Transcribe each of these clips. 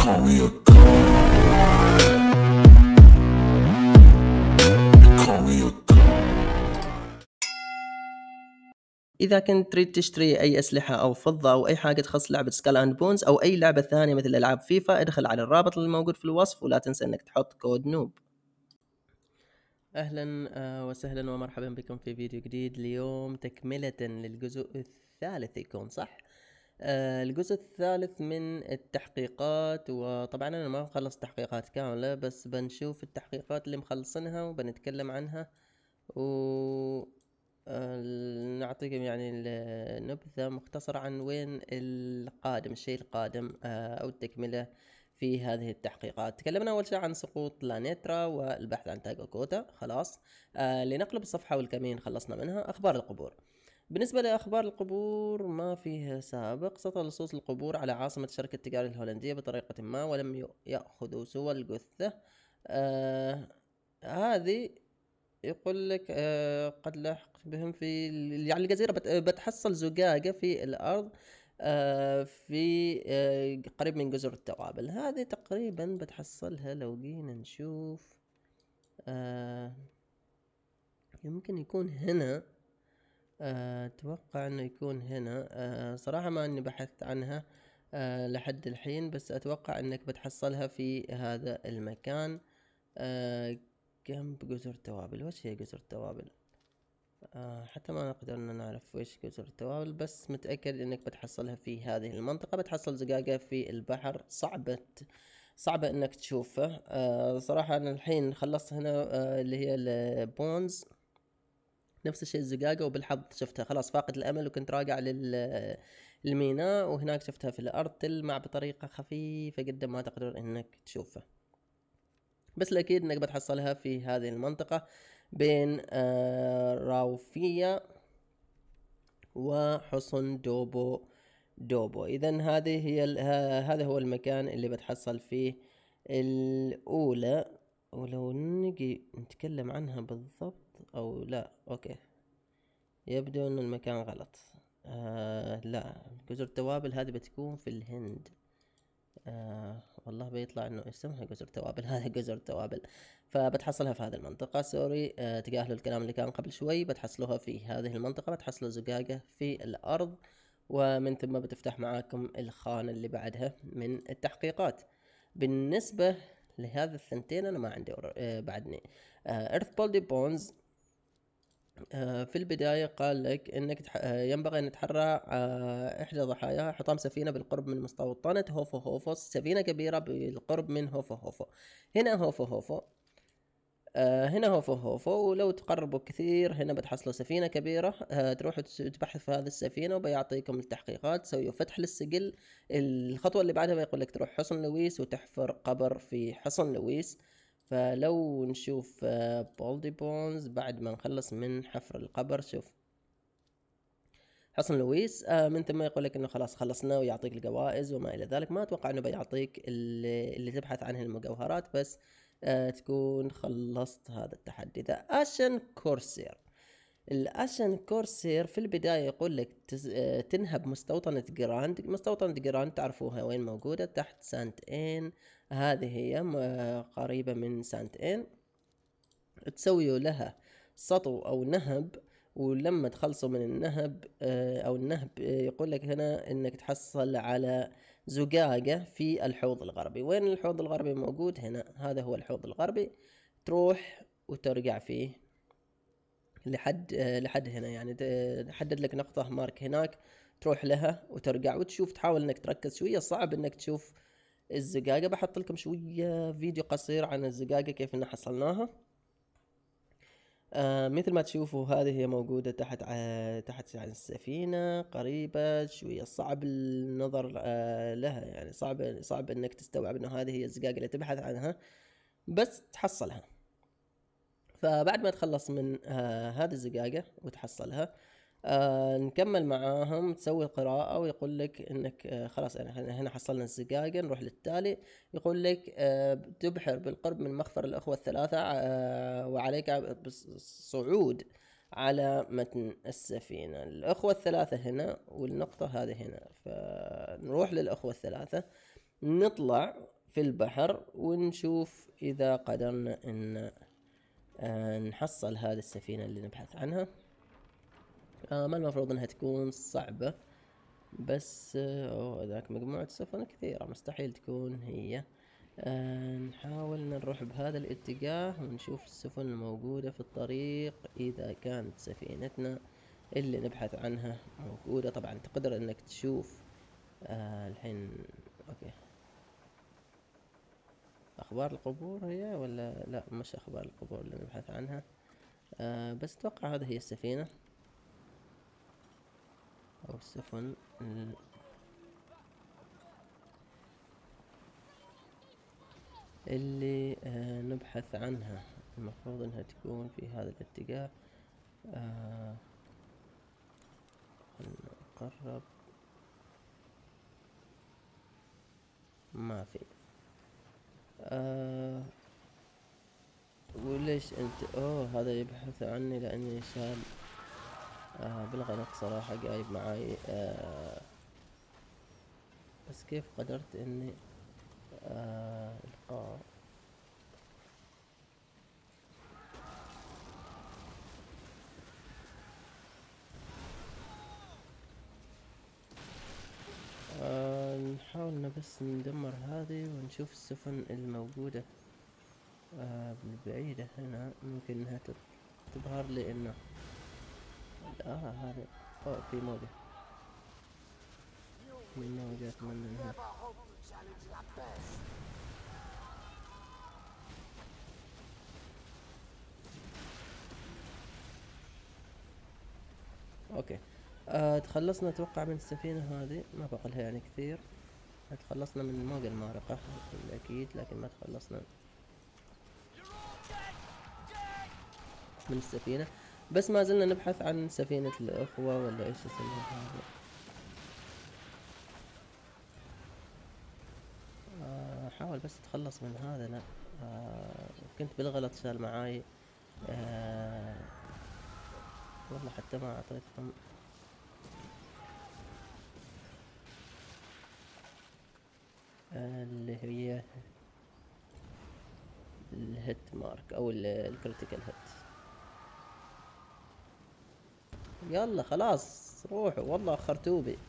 call me a god. You call me a god. إذا كنت تريد تشتري أي أسلحة أو فضة أو أي حاجة تخص لعبة سكال أند بونز أو أي لعبة ثانية مثل ألعاب فيفا، ادخل على الرابط اللي موجود في الوصف ولا تنسى إنك تحط كود نوب. أهلا وسهلا ومرحبا بكم في فيديو جديد. اليوم تكملة للجزء الثالث يكون صح؟ الجزء الثالث من التحقيقات، وطبعا أنا ما مخلص تحقيقات كاملة بس بنشوف التحقيقات اللي مخلصينها وبنتكلم عنها نعطيكم يعني نبذة مختصرة عن وين القادم، الشيء القادم أو التكملة في هذه التحقيقات. تكلمنا أول شيء عن سقوط لانيترا والبحث عن تاغو كوتا، خلاص. لنقلب الصفحة والكمين خلصنا منها. أخبار القبور. بالنسبة لأخبار القبور ما فيه سابق. سطل لصوص القبور على عاصمة الشركة التجارية الهولندية بطريقة ما ولم يأخذوا سوى الجثة. هذه يقول لك قد لاحق بهم في يعني الجزيرة بتحصل زجاجة في الأرض في قريب من جزر التوابل. هذه تقريبا بتحصلها لو جينا نشوف يمكن يكون هنا. أتوقع أنه يكون هنا. صراحة ما أني بحثت عنها لحد الحين، بس أتوقع أنك بتحصلها في هذا المكان جنب جزر التوابل. وش هي جزر التوابل؟ حتى ما نقدر نعرف وش جزر التوابل، بس متأكد انك بتحصلها في هذه المنطقة. بتحصل زقاقة في البحر صعبة انك تشوفه. صراحة انا الحين خلصت هنا اللي هي البونز، نفس الشيء الزقاقة، وبالحظ شفتها خلاص فاقد الامل، وكنت راجع للميناء وهناك شفتها في الارض تلمع بطريقة خفيفة جدا ما تقدر انك تشوفها. بس الأكيد أنك بتحصلها في هذه المنطقة بين راوفية وحصن دوبو. إذن هذه هي هذا هو المكان اللي بتحصل فيه الأولى. ولو نجي نتكلم عنها بالضبط أو لا، أوكي، يبدو أن المكان غلط. لا، جزر التوابل هذه بتكون في الهند. والله بيطلع انه اسمها جزر توابل. هذه جزر توابل، فبتحصلها في هذه المنطقة. سوري، تجاهلوا الكلام اللي كان قبل شوي. بتحصلوها في هذه المنطقة، بتحصلوا زقاقة في الأرض، ومن ثم بتفتح معاكم الخانة اللي بعدها من التحقيقات. بالنسبة لهذا الثنتين أنا ما عندي بعدني إيرث بولدي بونز. في البداية قال لك انك ينبغي ان تحرى احدى ضحاياها حطام سفينة بالقرب من مستوطنة هوفو هوفو. سفينة كبيرة بالقرب من هوفو هوفو. هنا هوفو هوفو. هنا هوفو هوفو، ولو تقربوا كثير هنا بتحصلوا سفينة كبيرة. تروحوا تبحثوا في هذه السفينة وبيعطيكم التحقيقات. سويوا فتح للسجل. الخطوة اللي بعدها بيقول لك تروح حصن لويس وتحفر قبر في حصن لويس. فلو نشوف بولدي بونز بعد ما نخلص من حفر القبر، شوف حصن لويس. من ثم يقول لك انه خلاص خلصنا ويعطيك الجوائز وما الى ذلك. ما اتوقع انه بيعطيك اللي تبحث عنه المجوهرات، بس تكون خلصت هذا التحدي. ذا اشن كورسير. الاشن كورسير في البداية يقول لك تنهب مستوطنة جراند. مستوطنة جراند تعرفوها وين موجودة؟ تحت سانت ان. هذه هي قريبة من سانت ان. تسويوا لها سطو او نهب، ولما تخلصوا من النهب او النهب يقول لك هنا انك تحصل على زقاقة في الحوض الغربي. وين الحوض الغربي موجود؟ هنا، هذا هو الحوض الغربي. تروح وترجع فيه لحد هنا، يعني تحدد لك نقطة مارك هناك، تروح لها وترجع وتشوف. تحاول انك تركز شوية، صعب انك تشوف الزقاقة. بحط لكم شوية فيديو قصير عن الزقاقة كيف ان حصلناها. مثل ما تشوفوا هذه هي موجودة تحت يعني السفينة قريبة شوية. صعب النظر لها، يعني صعب انك تستوعب انه هذه هي الزقاقة اللي تبحث عنها، بس تحصلها. فبعد ما تخلص من هذه الزقاقة وتحصلها، نكمل معاهم. تسوي قراءة ويقول لك انك خلاص يعني هنا حصلنا الزقاقة. نروح للتالي. يقول لك تبحر بالقرب من مخفر الأخوة الثلاثة وعليك بالصعود على متن السفينة. الأخوة الثلاثة هنا والنقطة هذه هنا. فنروح للأخوة الثلاثة، نطلع في البحر، ونشوف إذا قدرنا إن نحصل هذه السفينة اللي نبحث عنها. ما المفروض إنها تكون صعبة، بس ذاك مجموعة سفن كثيرة، مستحيل تكون هي. نحاول نروح بهذا الاتجاه ونشوف السفن الموجودة في الطريق، إذا كانت سفينتنا اللي نبحث عنها موجودة. طبعا تقدر إنك تشوف الحين. أوكي، أخبار القبور هي ولا لا؟ مش أخبار القبور اللي نبحث عنها. بس أتوقع هذه هي السفينة أو السفن اللي نبحث عنها. المفروض انها تكون في هذا الاتجاه. نقرب، ما في. وليش انت هذا يبحث عني لاني شال بالغلط صراحة جايب معاي. بس كيف قدرت اني القاه؟ نحاول بس ندمر هذه ونشوف السفن الموجودة بالبعيدة هنا، ممكن انها تظهر لي انه هذا في موجة. من موجة اتمنى انها اوكي. تخلصنا اتوقع من السفينة هذه، ما بقى لها يعني كثير. تخلصنا من الموجة المارقة اكيد، لكن ما تخلصنا من السفينة. بس ما زلنا نبحث عن سفينة الأخوة ولا ايش اسمها هذا. حاول بس اتخلص من هذا. لا كنت بالغلط شال معاي. والله حتى ما اعطيتهم اللي هي الهيت مارك او الكريتيكال هيت. يلا خلاص روحوا، والله اخرتوا بي.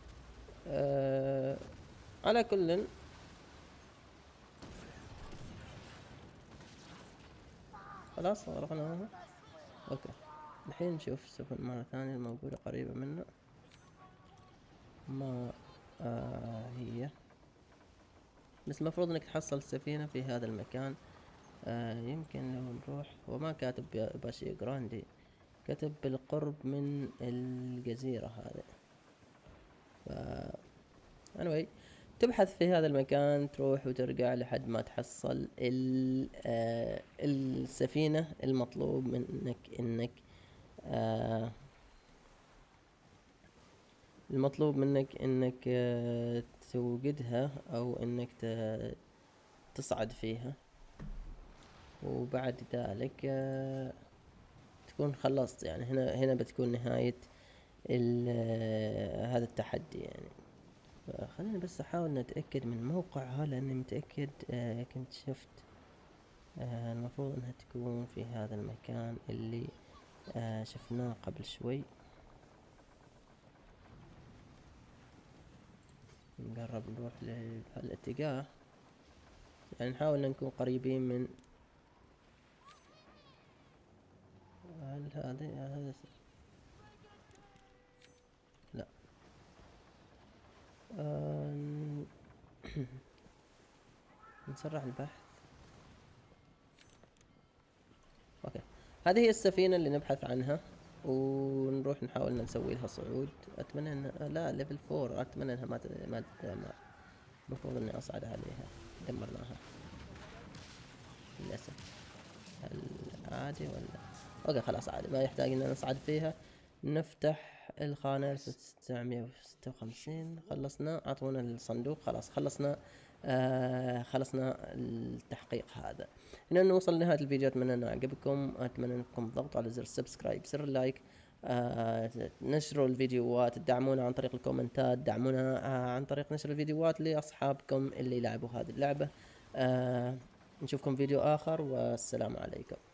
على كل خلاص غرقناها. اوكي، الحين نشوف السفن مرة ثانية الموجودة قريبة منا. ما هي، بس المفروض انك تحصل السفينة في هذا المكان. يمكن لو نروح، هو ما كاتب باشي جراندي، كتب بالقرب من الجزيرة هذه. ف anyway، تبحث في هذا المكان، تروح وترجع لحد ما تحصل السفينة المطلوب منك انك توجدها او انك تصعد فيها. وبعد ذلك تكون خلصت، يعني هنا بتكون نهاية هذا التحدي يعني. خلينا بس احاول نتأكد من موقعها، لاني متأكد كنت شفت المفروض انها تكون في هذا المكان اللي شفناه قبل شوي. نقرب نروح لهالاتجاه، يعني نحاول ان نكون قريبين من هذا لا. نسرع البحث. اوكي، هذه هي السفينة اللي نبحث عنها، ونروح نحاول نسوي لها صعود. اتمنى ان لا ليفل 4، اتمنى انها ما المفروض اني اصعد عليها. دمرناها للاسف. هل عادي ولا اوكي؟ خلاص عادي، ما يحتاج ان نصعد فيها. نفتح الخانة 1956. خلصنا، اعطونا الصندوق. خلاص خلصنا. خلصنا التحقيق هذا. هنا نوصل لنهاية الفيديو. اتمنى انه عجبكم، اتمنى انكم تضغطوا على زر السبسكرايب، زر اللايك، نشروا الفيديوهات، تدعمونا عن طريق الكومنتات، دعمونا عن طريق نشر الفيديوهات لأصحابكم اللي لعبوا هذه اللعبة. نشوفكم فيديو آخر، والسلام عليكم.